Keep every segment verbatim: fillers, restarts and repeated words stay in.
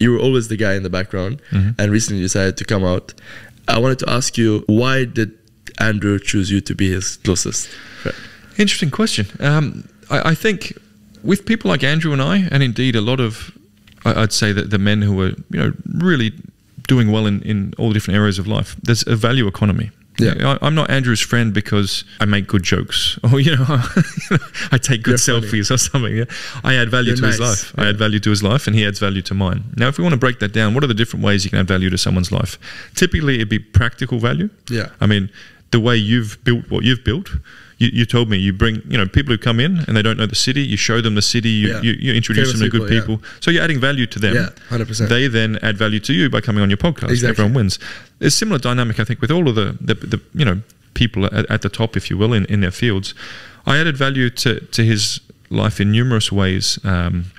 you were always the guy in the background, mm-hmm. and recently you decided to come out. I wanted to ask you, why did Andrew choose you to be his closest friend? Interesting question. Um, I, I think with people like Andrew and I, and indeed a lot of, I'd say that the men who are, you know, really doing well in, in all the different areas of life, there's a value economy. Yeah. I, I'm not Andrew's friend because I make good jokes or, you know, I take good You're selfies funny. or something. Yeah. I add value You're to nice. his life. Yeah. I add value to his life and he adds value to mine. Now, if we want to break that down, what are the different ways you can add value to someone's life? Typically, it'd be practical value. Yeah. I mean, the way you've built what you've built, you, you told me you bring, you know, people who come in and they don't know the city, you show them the city, you, yeah. you, you introduce Famous them to good people. people. Yeah. So you're adding value to them. Yeah, one hundred percent. They then add value to you by coming on your podcast. Exactly. Everyone wins. There's a similar dynamic, I think, with all of the, the, the you know, people at, at the top, if you will, in, in their fields. I added value to, to his life in numerous ways. Um,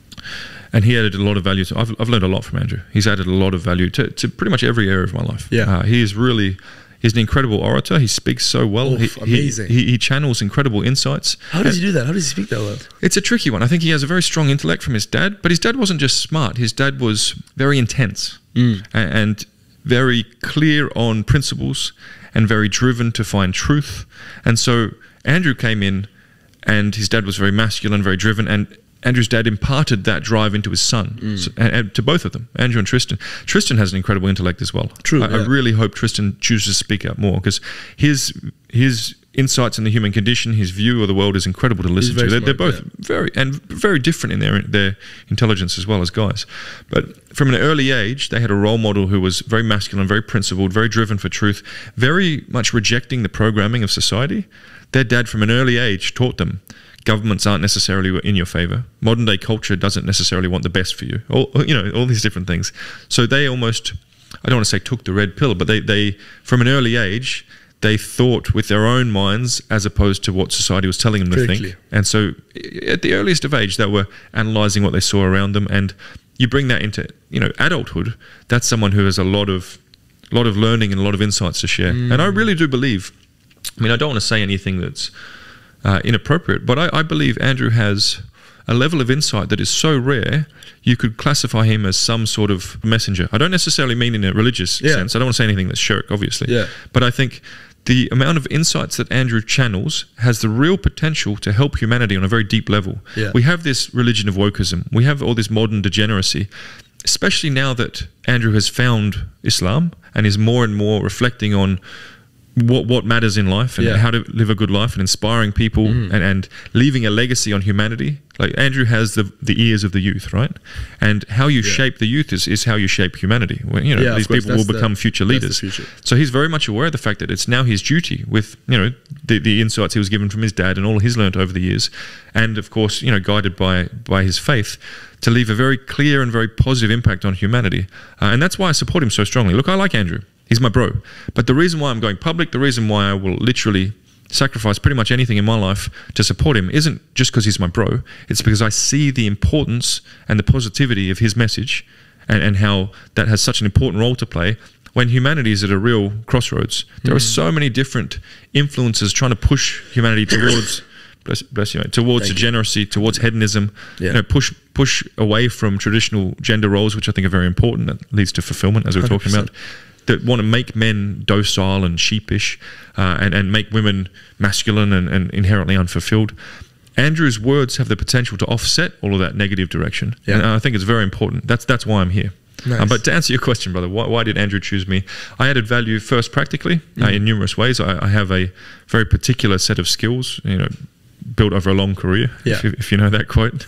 and he added a lot of value to, I've, I've learned a lot from Andrew. He's added a lot of value to, to pretty much every area of my life. Yeah. Uh, he is really... He's an incredible orator. He speaks so well. Oof, he, amazing. He, he channels incredible insights. How does he do that? How does he speak that well? It's a tricky one. I think he has a very strong intellect from his dad, but his dad wasn't just smart. His dad was very intense mm. and very clear on principles and very driven to find truth. And so Andrew came in and his dad was very masculine, very driven, and Andrew's dad imparted that drive into his son, mm. so, and, and to both of them, Andrew and Tristan. Tristan has an incredible intellect as well. True. I, yeah. I really hope Tristan chooses to speak out more because his his insights in the human condition, his view of the world is incredible to listen to. They're, smart, they're both yeah. very and very different in their their intelligence as well as guys. But from an early age, they had a role model who was very masculine, very principled, very driven for truth, very much rejecting the programming of society. Their dad, from an early age, taught them governments aren't necessarily in your favor. Modern day culture doesn't necessarily want the best for you. All, you know, all these different things. So they almost, I don't want to say took the red pill, but they, they, from an early age, they thought with their own minds as opposed to what society was telling them to Very think. clear. And so at the earliest of age, they were analyzing what they saw around them. And you bring that into, you know, adulthood, that's someone who has a lot of, lot of learning and a lot of insights to share. Mm. And I really do believe, I mean, I don't want to say anything that's Uh, inappropriate, but I, I believe Andrew has a level of insight that is so rare you could classify him as some sort of messenger. I don't necessarily mean in a religious yeah. sense. I don't want to say anything that's shirk, obviously. Yeah. But I think the amount of insights that Andrew channels has the real potential to help humanity on a very deep level. Yeah. We have this religion of wokeism. We have all this modern degeneracy, especially now that Andrew has found Islam and is more and more reflecting on what what matters in life and yeah. how to live a good life and inspiring people mm. and, and leaving a legacy on humanity. Like Andrew has the the ears of the youth, right? And how you yeah. shape the youth is, is how you shape humanity. Well, you know, yeah, these course, people will become the, future leaders. Future. So he's very much aware of the fact that it's now his duty with, you know, the, the insights he was given from his dad and all he's learned over the years. And of course, you know, guided by, by his faith, to leave a very clear and very positive impact on humanity. Uh, and that's why I support him so strongly. Look, I like Andrew. He's my bro. But the reason why I'm going public, the reason why I will literally sacrifice pretty much anything in my life to support him isn't just because he's my bro. It's because I see the importance and the positivity of his message and, and how that has such an important role to play when humanity is at a real crossroads. There mm. are so many different influences trying to push humanity towards... Bless, bless you, mate, towards Thank degeneracy, you. towards hedonism, yeah. you know, push push away from traditional gender roles, which I think are very important. That leads to fulfillment, as we we're talking about. That want to make men docile and sheepish, uh, and and make women masculine and, and inherently unfulfilled. Andrew's words have the potential to offset all of that negative direction, yeah. and I think it's very important. That's that's why I'm here. Nice. Um, but to answer your question, brother, why, why did Andrew choose me? I added value first practically mm. uh, in numerous ways. I, I have a very particular set of skills, you know, built over a long career, yeah. if, you, if you know that quote.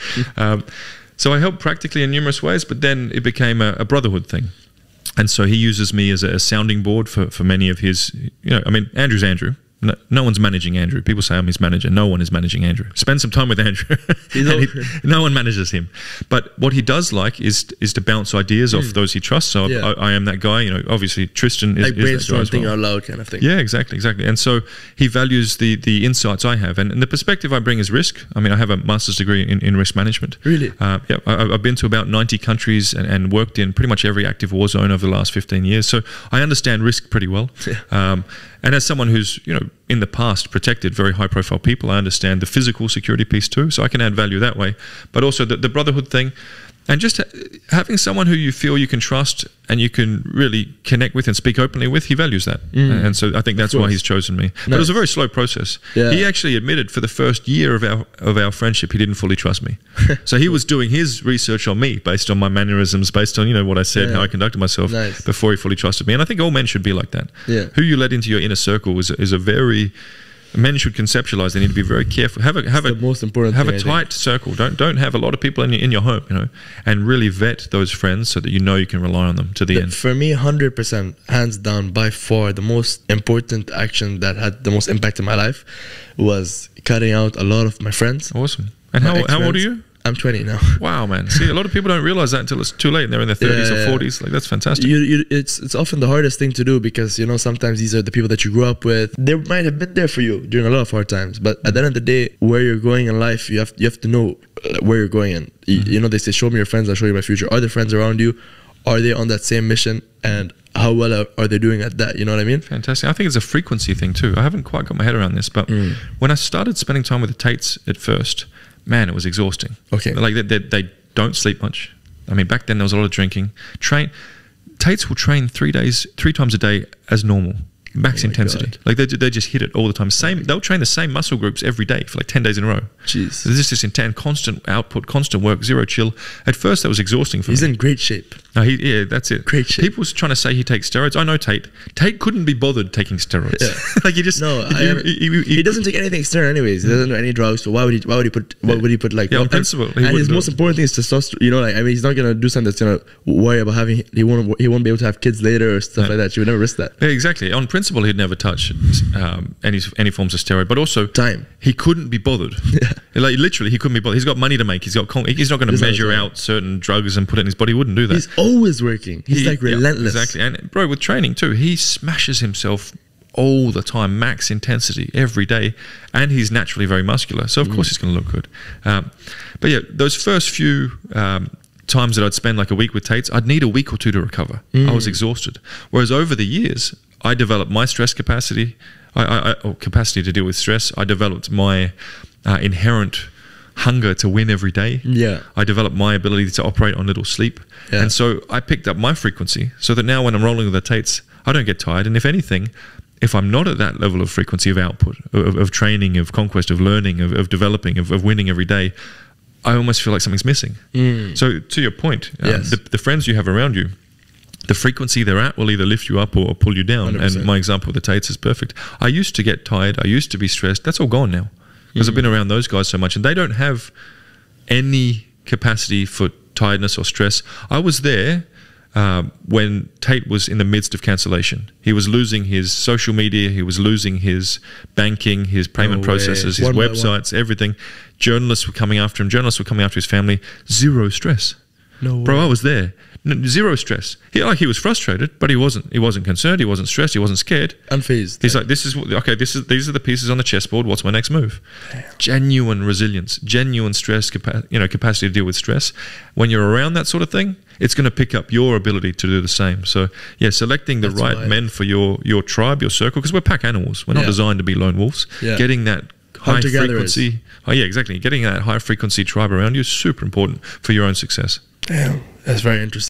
um, so I helped practically in numerous ways, but then it became a, a brotherhood thing. And so he uses me as a, a sounding board for, for many of his, you know, I mean, Andrew's Andrew. No, no one's managing Andrew. People say I'm his manager. No one is managing Andrew. Spend some time with Andrew. he, no one manages him. But what he does like is is to bounce ideas mm. off those he trusts. So yeah. I, I am that guy. You know, obviously Tristan is, like is brainstorm, that guy as well. Think out loud kind of thing. Yeah, exactly, exactly. And so he values the the insights I have, and, and the perspective I bring is risk. I mean, I have a master's degree in, in risk management. Really? Uh, yeah, I, I've been to about ninety countries and, and worked in pretty much every active war zone over the last fifteen years. So I understand risk pretty well. Yeah. Um, and as someone who's, you know, in the past protected very high profile people, I understand the physical security piece too. So I can add value that way. But also the, the brotherhood thing, And just ha- having someone who you feel you can trust and you can really connect with and speak openly with, he values that. Mm. And so I think that's why he's chosen me. Nice. But it was a very slow process. Yeah. He actually admitted for the first year of our of our friendship, he didn't fully trust me. So he was doing his research on me based on my mannerisms, based on, you know, what I said, yeah. how I conducted myself nice. Before he fully trusted me. And I think all men should be like that. Yeah. Who you let into your inner circle is, is a very... Men should conceptualize. They need to be very careful. Have a have it's a the most important have thing, a tight circle. Don't don't have a lot of people in your, in your home, you know, and really vet those friends so that you know you can rely on them to the, the end. For me, one hundred percent, hands down, by far, the most important action that had the most impact in my life was cutting out a lot of my friends. Awesome. And how how old are you? I'm twenty now. Wow, man. See, a lot of people don't realize that until it's too late and they're in their thirties yeah, or forties. Like, that's fantastic. You, you, it's it's often the hardest thing to do because, you know, sometimes these are the people that you grew up with. They might have been there for you during a lot of hard times. But at the end of the day, where you're going in life, you have you have to know where you're going in. You, mm-hmm. you know, they say, show me your friends, I'll show you my future. Are the friends around you? Are they on that same mission? And how well are, are they doing at that? You know what I mean? Fantastic. I think it's a frequency thing too. I haven't quite got my head around this. But mm. when I started spending time with the Tates at first... man, it was exhausting. Okay. Like they, they, they don't sleep much. I mean, back then there was a lot of drinking. Train Tates will train three days, three times a day as normal, max oh intensity. God. Like they they just hit it all the time. Same, they'll train the same muscle groups every day for like ten days in a row. Jeez. There's just this intense, constant output, constant work, zero chill. At first, that was exhausting for He's me. He's in great shape. No, he, yeah, that's it. Great shape. People was trying to say he takes steroids. I know Tate. Tate couldn't be bothered taking steroids. Yeah. Like he just no. He, I he, he, he, he doesn't take anything external anyways. He doesn't do any drugs. So why would he? Why would he put? Why would he put like? Yeah, on and, principle. And his most do. important thing is testosterone. You know, like I mean, he's not gonna do something that's gonna worry about having. He won't. He won't be able to have kids later or stuff yeah. like that. You would never risk that. Yeah, exactly. On principle, he'd never touch um, any any forms of steroid. But also, time. He couldn't be bothered. Yeah. Like literally, he couldn't be bothered. He's got money to make. He's got. Con he's not going to measure out certain drugs and put it in his body. He wouldn't do that. He's always working. He's he, like relentless. Yeah, exactly. And bro, with training too, he smashes himself all the time, max intensity every day, and he's naturally very muscular. So of mm. course he's going to look good. Um, but yeah, those first few um, times that I'd spend like a week with Tates, I'd need a week or two to recover. Mm. I was exhausted. Whereas over the years, I developed my stress capacity, I, I, or capacity to deal with stress. I developed my uh, inherent hunger to win every day. Yeah. I developed my ability to operate on little sleep. Yeah. And so I picked up my frequency so that now when I'm rolling with the Tates, I don't get tired. And if anything, if I'm not at that level of frequency of output, of, of training, of conquest, of learning, of, of developing, of, of winning every day, I almost feel like something's missing. Mm. So to your point, um, yes. the, the friends you have around you, the frequency they're at will either lift you up or, or pull you down. one hundred percent. And my example with the Tates is perfect. I used to get tired. I used to be stressed. That's all gone now. Because mm. I've been around those guys so much, and they don't have any capacity for tiredness or stress. I was there um, when Tate was in the midst of cancellation. He was losing his social media, he was losing his banking, his payment no processes, his one websites, everything. Journalists were coming after him, journalists were coming after his family. Zero stress. No way. Bro, I was there. Zero stress. He like he was frustrated, but he wasn't. He wasn't concerned. He wasn't stressed. He wasn't scared. Unfazed. He's like, this is what, okay. This is these are the pieces on the chessboard. What's my next move? Damn. Genuine resilience, genuine stress, capa you know, capacity to deal with stress. When you're around that sort of thing, it's going to pick up your ability to do the same. So yeah, selecting the That's right men for your your tribe, your circle, because we're pack animals. We're not yeah. designed to be lone wolves. Yeah. Getting that high frequency. Oh yeah, exactly. Getting that high frequency tribe around you is super important for your own success. Damn, that's very interesting.